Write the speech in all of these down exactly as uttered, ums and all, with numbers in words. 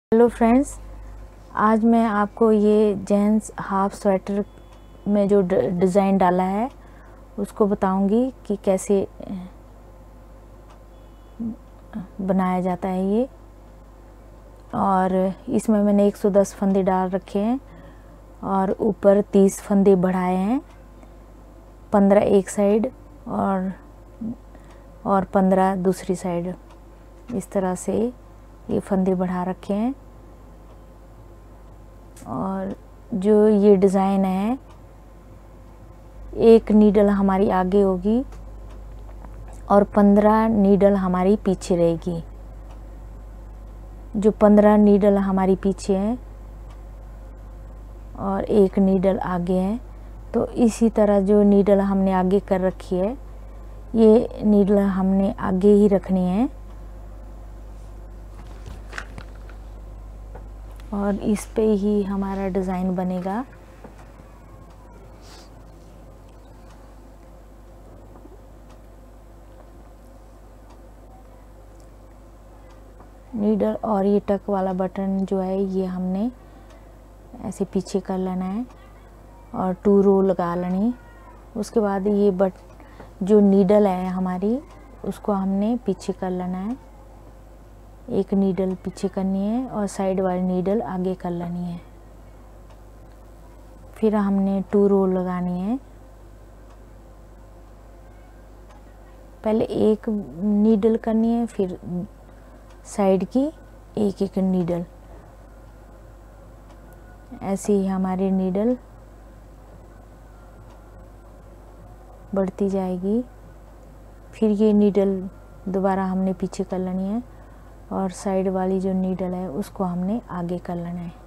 Hello friends, आज मैं आपको ये जेंट्स हाफ स्वेटर में जो डिज़ाइन डाला है उसको बताऊंगी कि कैसे बनाया जाता है ये। और इसमें मैंने एक सौ दस फंदे डाल रखे हैं और ऊपर तीस फंदे बढ़ाए हैं, पंद्रह एक साइड और और पंद्रह दूसरी साइड। इस तरह से ये फंदे बढ़ा रखे हैं। और जो ये डिज़ाइन है, एक नीडल हमारी आगे होगी और पंद्रह नीडल हमारी पीछे रहेगी। जो पंद्रह नीडल हमारी पीछे हैं और एक नीडल आगे है, तो इसी तरह जो नीडल हमने आगे कर रखी है, ये नीडल हमने आगे ही रखनी है। और इस पे ही हमारा डिज़ाइन बनेगा। नीडल और ये टक वाला बटन जो है, ये हमने ऐसे पीछे कर लेना है और टू रो लगा लेनी। उसके बाद ये बट जो नीडल है हमारी, उसको हमने पीछे कर लेना है। एक नीडल पीछे करनी है और साइड वाली नीडल आगे कर लेनी है। फिर हमने टू रो लगानी है। पहले एक नीडल करनी है, फिर साइड की एक एक नीडल। ऐसे ही हमारी नीडल बढ़ती जाएगी। फिर ये नीडल दोबारा हमने पीछे कर लेनी है और साइड वाली जो नीडल है उसको हमने आगे कर लेना है।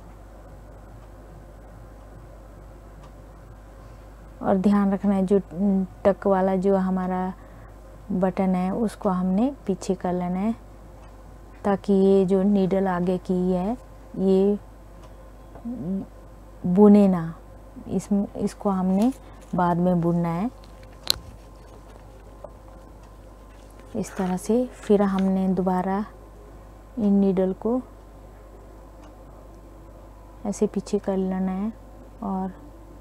और ध्यान रखना है, जो टक वाला जो हमारा बटन है उसको हमने पीछे कर लेना है, ताकि ये जो नीडल आगे की है ये बुने ना। इस इसको हमने बाद में बुनना है। इस तरह से फिर हमने दोबारा इन नीडल को ऐसे पीछे कर लेना है और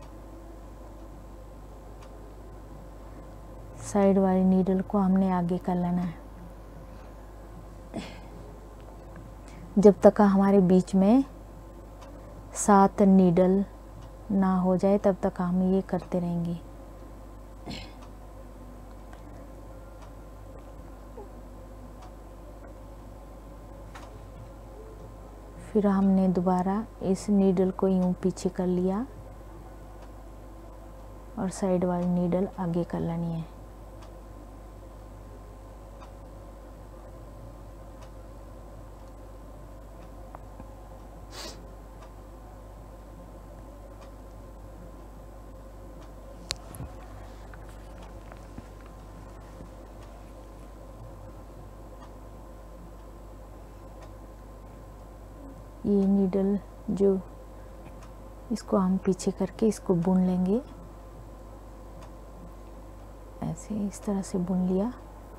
साइड वाली नीडल को हमने आगे कर लेना है। जब तक हमारे बीच में सात नीडल ना हो जाए तब तक हम ये करते रहेंगे। फिर हमने दोबारा इस नीडल को यूं पीछे कर लिया और साइड वाली नीडल आगे कर लेनी है। ये नीडल जो, इसको हम पीछे करके इसको बुन लेंगे। ऐसे इस तरह से बुन लिया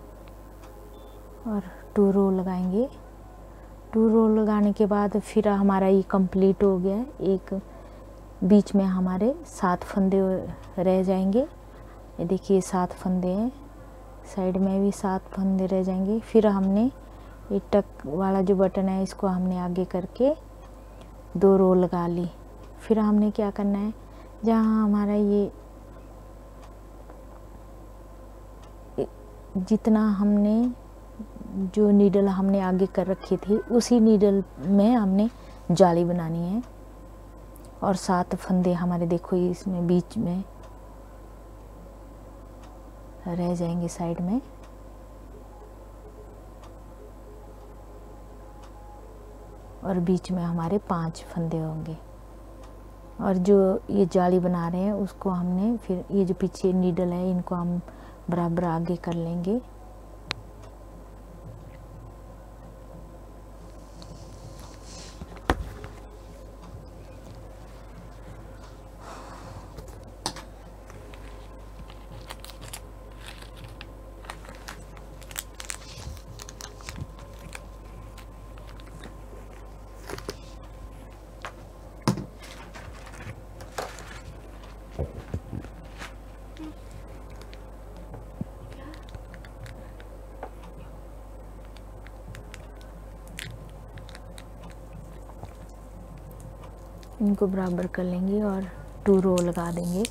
और टू रो लगाएंगे। टू रो लगाने के बाद फिर हमारा ये कंप्लीट हो गया। एक बीच में हमारे सात फंदे रह जाएंगे। ये देखिए सात फंदे हैं, साइड में भी सात फंदे रह जाएंगे। फिर हमने ये टक वाला जो बटन है इसको हमने आगे करके दो रो लगा ली। फिर हमने क्या करना है, जहाँ हमारा ये जितना हमने जो नीडल हमने आगे कर रखी थी, उसी नीडल में हमने जाली बनानी है। और सात फंदे हमारे देखो इसमें बीच में रह जाएंगे साइड में। और बीच में हमारे पांच फंदे होंगे। और जो ये जाली बना रहे हैं उसको हमने फिर ये जो पीछे नीडल है इनको हम बराबर आगे कर लेंगे। इनको बराबर कर लेंगे और टू रो लगा देंगे।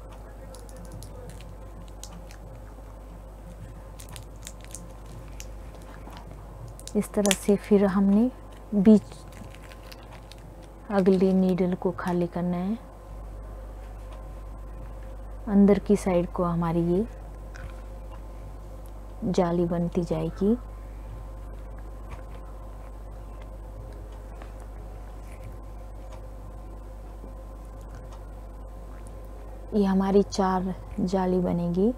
इस तरह से फिर हमने बीच अगली नीडल को खाली करना है। अंदर की साइड को हमारी ये जाली बनती जाएगी। ये हमारी चार जाली बनेगी।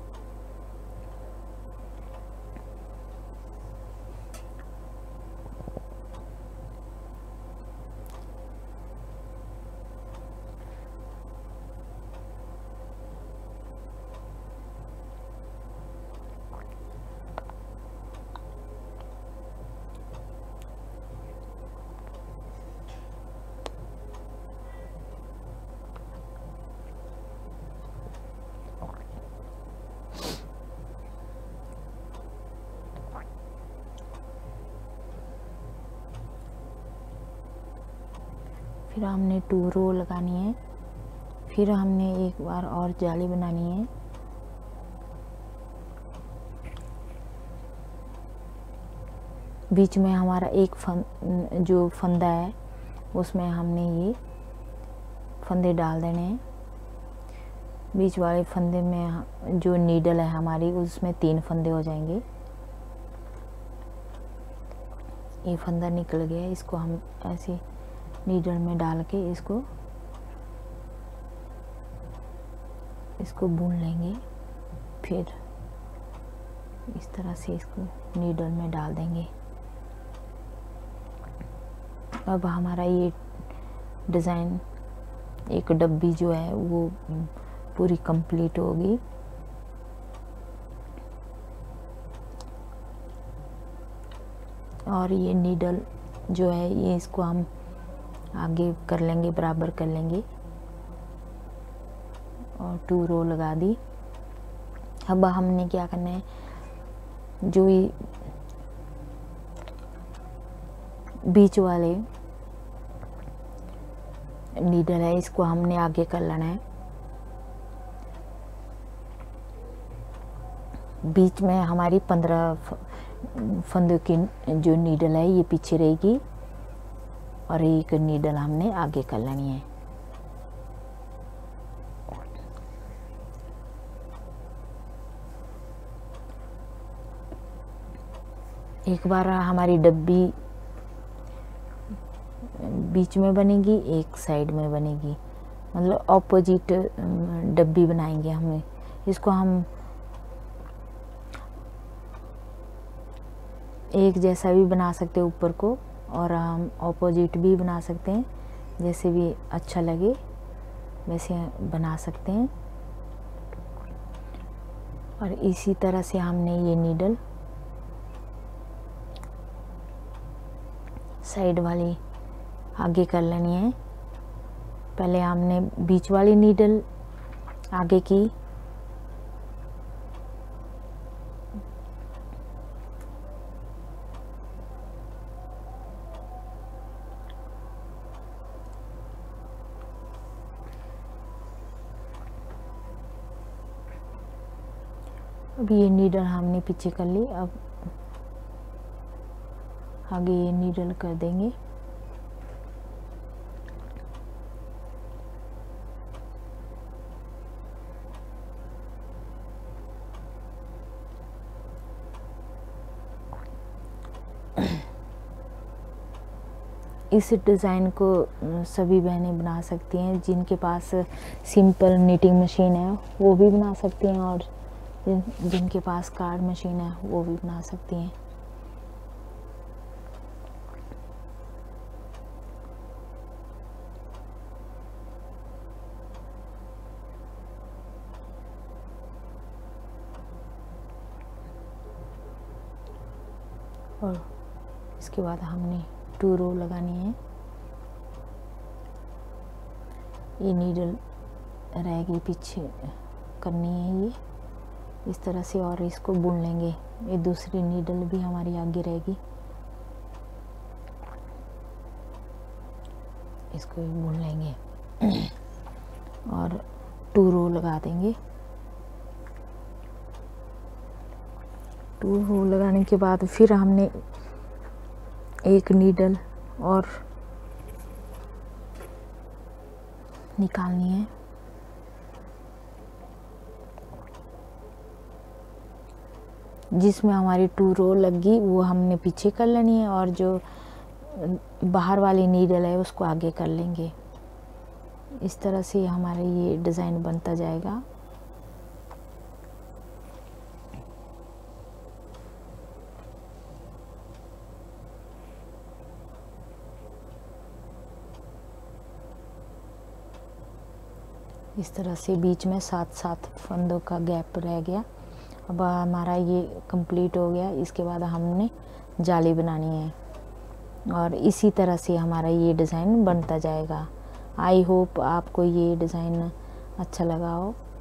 फिर हमने टू रो लगानी है। फिर हमने एक बार और जाली बनानी है। बीच में हमारा एक फन जो फंदा है उसमें हमने ये फंदे डाल देने हैं। बीच वाले फंदे में जो नीडल है हमारी उसमें तीन फंदे हो जाएंगे। ये फंदा निकल गया, इसको हम ऐसे नीडल में डाल के इसको इसको बुन लेंगे। फिर इस तरह से इसको नीडल में डाल देंगे। अब हमारा ये डिज़ाइन एक डब्बी जो है वो पूरी कंप्लीट होगी। और ये नीडल जो है ये इसको हम आगे कर लेंगे, बराबर कर लेंगे और टू रो लगा दी। अब हमने क्या करना है, जो ये बीच वाले नीडल है इसको हमने आगे कर लेना है। बीच में हमारी पंद्रह फंदों की जो नीडल है ये पीछे रहेगी और एक नीडल हमने आगे कर लेनी है। एक बार हमारी डब्बी बीच में बनेगी, एक साइड में बनेगी, मतलब ऑपोजिट डब्बी बनाएंगे हमें। इसको हम एक जैसा भी बना सकते हैं ऊपर को, और हम ऑपोजिट भी बना सकते हैं, जैसे भी अच्छा लगे वैसे बना सकते हैं। और इसी तरह से हमने ये नीडल साइड वाली आगे कर लेनी है। पहले हमने बीच वाली नीडल आगे की, अब ये नीडल हमने पीछे कर ली। अब आगे ये नीडल कर देंगे। इस डिज़ाइन को सभी बहनें बना सकती हैं। जिनके पास सिंपल नीटिंग मशीन है वो भी बना सकती हैं, और जिन, जिनके पास कार्ड मशीन है वो भी बना सकती हैं। और इसके बाद हमने टू रो लगानी है। ये नीडल रहेगी पीछे करनी है ये इस तरह से, और इसको बुन लेंगे। ये दूसरी नीडल भी हमारी आगे रहेगी। इसको भी बुन लेंगे और टू रो लगा देंगे। टू रो लगाने के बाद फिर हमने एक नीडल और निकालनी है। जिसमें हमारी टू रो लगी वो हमने पीछे कर लेनी है और जो बाहर वाली नीडल है उसको आगे कर लेंगे। इस तरह से हमारा ये डिज़ाइन बनता जाएगा। इस तरह से बीच में सात सात फंदों का गैप रह गया। अब हमारा ये कंप्लीट हो गया। इसके बाद हमने जाली बनानी है और इसी तरह से हमारा ये डिज़ाइन बनता जाएगा। आई होप आपको ये डिज़ाइन अच्छा लगा हो।